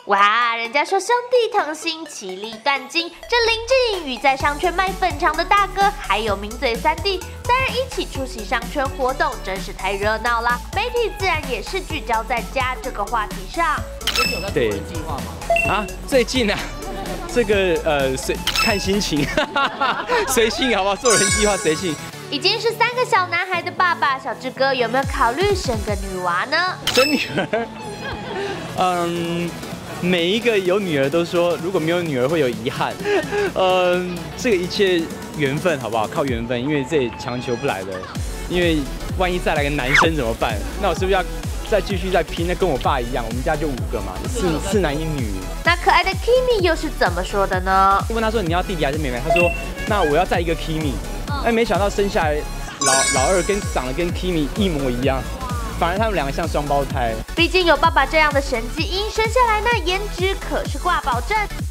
哇，人家说兄弟同心，其利断金。这林志颖与在商圈卖粉肠的大哥，还有名嘴三弟，三人一起出席商圈活动，真是太热闹了。媒体自然也是聚焦在家这个话题上。 最近有在做人计划吗？啊，最近啊，这个随看心情，随性好不好？做人计划随性。 已经是3个小男孩的爸爸，小志哥有没有考虑生个女娃呢？ 生女儿，每一个有女儿都说，如果没有女儿会有遗憾。这个一切缘分好不好？靠缘分，因为这也强求不来的。因为万一再来个男生怎么办？那我是不是要再继续再拼？那跟我爸一样，我们家就5个嘛，四男1女。 那可爱的 Kimi 又是怎么说的呢？ 问他说你要弟弟还是妹妹？他说那我要再一个 Kimi。哎，没想到生下来老二长得跟 Kimi 一模一样。反而他们2个像双胞胎。 毕竟有爸爸这样的神基因，生下来那颜值可是挂保证。